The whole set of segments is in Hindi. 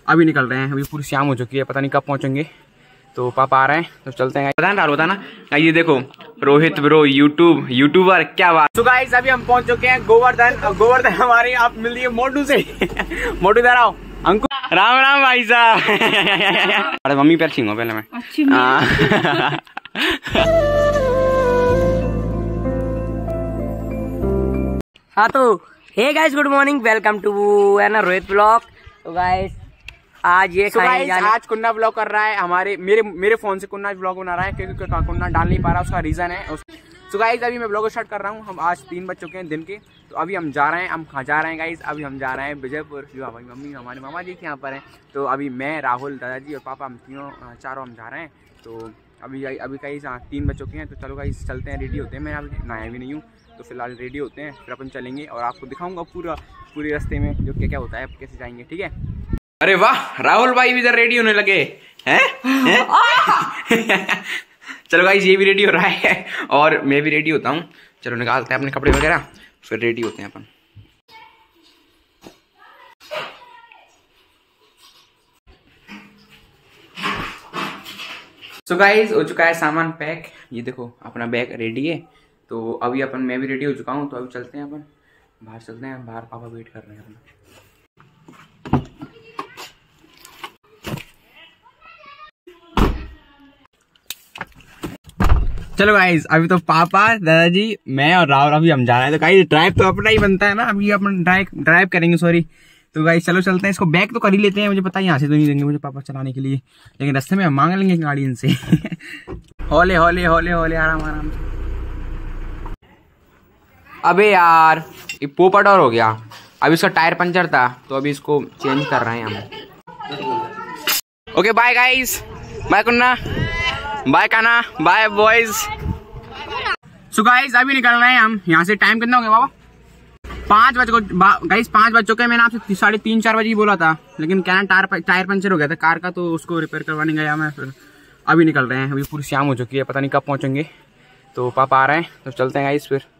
अभी निकल रहे हैं, अभी पूरी शाम हो चुकी है, पता नहीं कब पहुंचेंगे। तो पापा आ रहे हैं तो चलते हैं। पता ना ये देखो रोहित ब्रो यूट्यूबर, क्या बात। तो गाइस अभी हम पहुंच चुके हैं गोवर्धन हमारे आप मिल रही है मोटू से। मोटू इधर आओ। अंकु राम राम भाई साहब। अरे मम्मी पैर छींगो पहले मैं। हाँ तो hey guys good morning, welcome to Rohit blog. तो गाइस आज ये आज कुन्ना ब्लॉग कर रहा है हमारे मेरे फोन से कुन्ना ब्लॉग बना रहा है क्योंकि कुन्ना डाल नहीं पा रहा, उसका रीजन है। तो गाइस अभी मैं ब्लॉग स्टार्ट कर रहा हूँ। हम आज 3 बज चुके हैं दिन के। तो अभी हम जा रहे हैं, हम कहाँ जा रहे हैं गाइस? अभी हम जा रहे हैं विजयपुर, जो हमारी मम्मी हमारे मामा जी यहाँ पर हैं। तो अभी मैं, राहुल, दादाजी और पापा, हम चारों हम जा रहे हैं। तो अभी गाइस 3 बज चुके हैं। तो चलो गाइस चलते हैं, रेडी होते हैं। मैं अभी नहाया भी नहीं हूँ, तो फिलहाल रेडी होते हैं, फिर अपन चलेंगे और आपको दिखाऊंगा पूरे रास्ते में जो क्या होता है, कैसे जाएंगे, ठीक है? अरे वाह, राहुल भाई भी इधर रेडी होने लगे हैं। चलो गाइस ये भी रेडी हो रहा है और मैं भी रेडी होता हूँ। चलो निकालते हैं अपने कपड़े वगैरह, फिर रेडी होते हैं अपन। सो गाइस हो चुका है सामान पैक, ये देखो अपना बैग रेडी है। तो अभी मैं भी रेडी हो चुका हूँ। तो अभी चलते हैं अपन बाहर, चलते हैं बाहर, पापा वेट कर रहे हैं अपना। चलो गाइस अभी तो पापा, दादाजी, मैं और राहुल अभी हम जा रहे हैं। तो गाइस ड्राइव तो अपना ही बनता है ना, अभी अपन ड्राइव करेंगे, सॉरी। तो गाइस चलो चलते हैं, इसको बैग तो कर ही लेते हैं। मुझे पता है यहाँ से तो नहीं देंगे मुझे पापा चलाने के लिए, लेकिन रास्ते में हम मांग लेंगे गाड़ी इनसे। हौले हौले हौले हौले, आराम आराम से। अबे यार ये पोपट और हो गया। अभी इसका टायर पंचर था तो अभी इसको चेंज कर रहे हैं हम। Okay bye guys, bye Kunna, bye Kana, bye boys. So guys अभी निकल रहे हैं हम यहाँ से। टाइम कितना हो गया बाबा? 5 बज गाइस 5 बज चुके हैं। मैंने आपसे 3:30-4 बजे ही बोला था, लेकिन क्या टायर पंचर हो गया था कार का, तो उसको रिपेयर करवाने गया मैं। फिर अभी निकल रहे हैं, अभी पूरी शाम हो चुकी है, पता नहीं कब पहुंचेंगे। तो पापा आ रहे हैं तो चलते हैं गाइस फिर।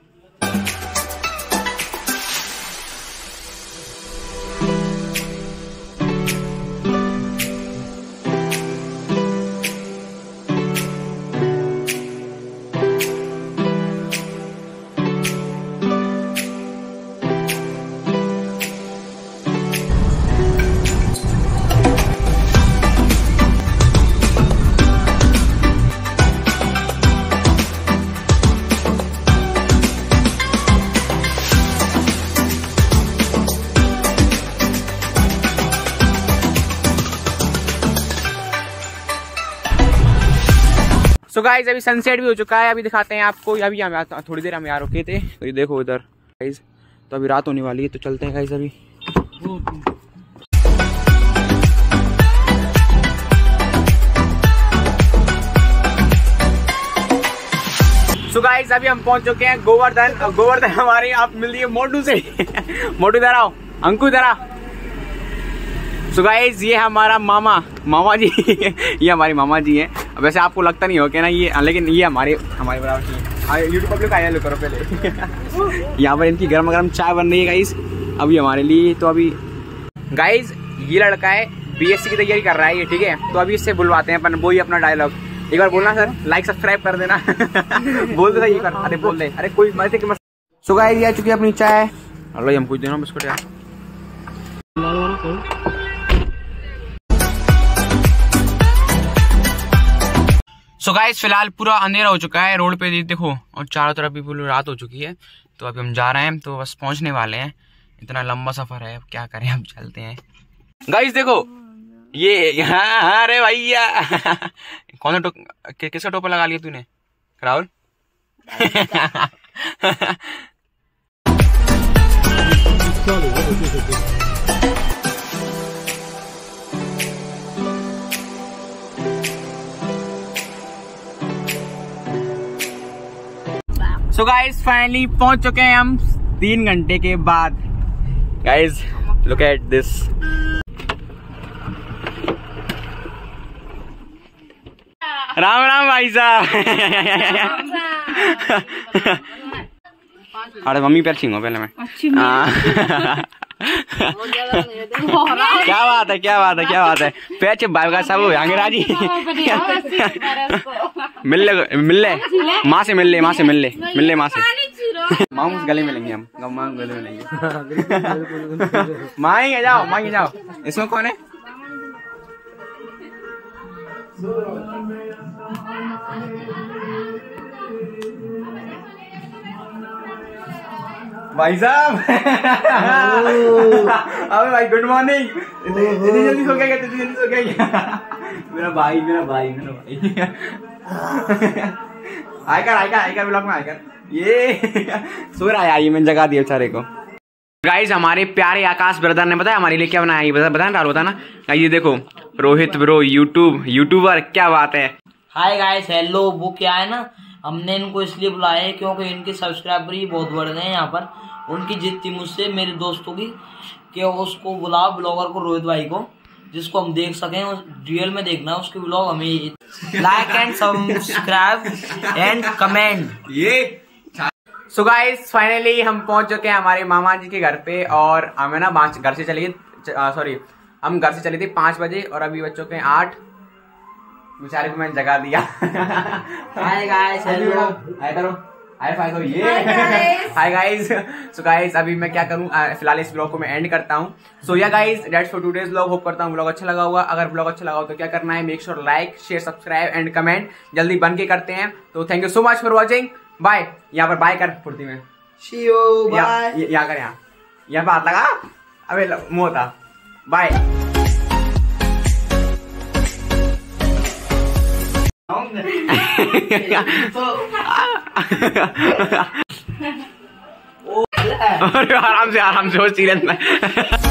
सो गाइस अभी सनसेट भी हो चुका है, अभी दिखाते हैं आपको। अभी हम थोड़ी देर हम यहाँ रुके थे, तो ये देखो उधर गाइस। तो अभी रात होने वाली है, तो चलते हैं गाइस अभी। सो गाइस अभी हम पहुंच चुके हैं गोवर्धन हमारे आप मिल रही है मोटू से। मोटू इधर आओ, अंकु इधर आ। सो गाइस ये हमारा मामा जी। ये हमारी मामा जी हैं। वैसे आपको लगता नहीं हो क्या ना ये, लेकिन ये हमारे बराबर की है। यूट्यूब पब्लिक आया लो करो पहले। यहाँ पर इनकी गर्मा गर्म चाय बन रही है गाइस अभी हमारे लिए। तो अभी गाइस ये लड़का है बीएससी की तैयारी कर रहा है ये, ठीक है? तो अभी इससे बुलवाते हैं अपन, वही अपना डायलॉग एक बार बोलना सर, लाइक सब्सक्राइब कर देना। बोल दे ये कर, अरे बोल दे, अरे कोई मजे के मत। सो गाइस ये आ चुकी है अपनी चाय। अल्लाह हम कुछ देना बिस्कुट यार। सो गाइस फिलहाल पूरा अंधेरा हो चुका है, रोड पे देखो, और चारों तरफ भी पूरी रात हो चुकी है। तो अभी हम जा रहे हैं, तो बस पहुंचने वाले हैं। इतना लंबा सफर है, अब क्या करें, हम चलते हैं। गाइस देखो ये, हाँ अरे भैया। कौन सा किसका टोपा लगा लिया तूने राहुल? सो गाइस फाइनली पहुंच चुके हैं हम 3 घंटे के बाद। Guys look at this. Ram Ram भाई साहब। अरे मम्मी पैर छींगो पहले मैं। क्या बात है, क्या बात है, क्या बात है। पैच भाई का सब अंग्रेजी। मिल ले माँ से, मिल ले माँ से, मिल ले माँ से। माँ गले मिलेंगे हम, माँ गले मिलेंगे। माँ जाओ, माँ जाओ। इसमें कौन है? भाई साहब। अबे भाई गुड मॉर्निंग। इतनी जल्दी सो गया, इतनी जल्दी सो गया। मेरा भाई, मेरा भाई, मेरा भाई। आयकर ब्लॉग में आयकर। ये सो रहा है यार, ये मैंने जगा दिया बेचारे को। गाइस हमारे प्यारे आकाश ब्रदर ने बताया हमारे लिए क्या बनाया, ये बता ना। ये देखो रोहित ब्रो यूट्यूबर, क्या बात है। Hi guys, hello. वो क्या है ना, हमने इनको इसलिए बुलाया है क्योंकि इनके सब्सक्राइबर ही बहुत बढ़ गए हैं यहाँ पर। उनकी जिद थी मुझसे, मेरे दोस्तों की, कि उसको बुलाओ, ब्लॉगर को, रोहित भाई को, जिसको हम देख सकें, रियल में देखना है उसके ब्लॉग। हमें like and subscribe and comment. ये सो गाइस फाइनली हम पहुंच चुके हैं हमारे मामा जी के घर पे। और हमें ना घर से चली सॉरी हम घर से चले थे 5 बजे और अभी बज चुके हैं 8। बेचारे को मैंने जगा दिया। हाय गाइस, हेलो। हाय करो, हाय फाय करो। ये हाय गाइस। सो गाइस अभी मैं क्या करूं, फिलहाल इस ब्लॉग को मैं एंड करता हूं। सो या guys that's for today's blog. Hope करता हूं ब्लॉग अच्छा लगा होगा। अगर ब्लॉग अच्छा लगा हो तो क्या करना है, make sure like share subscribe and comment जल्दी बन के करते हैं। तो thank you so much for watching. Bye. यहाँ पर बाय कर फुर्ती में। See you bye. यहाँ कर, यहाँ पे हाथ लगा। अबे मुंह था। बाय। आराम से, आराम से, सीरियस में।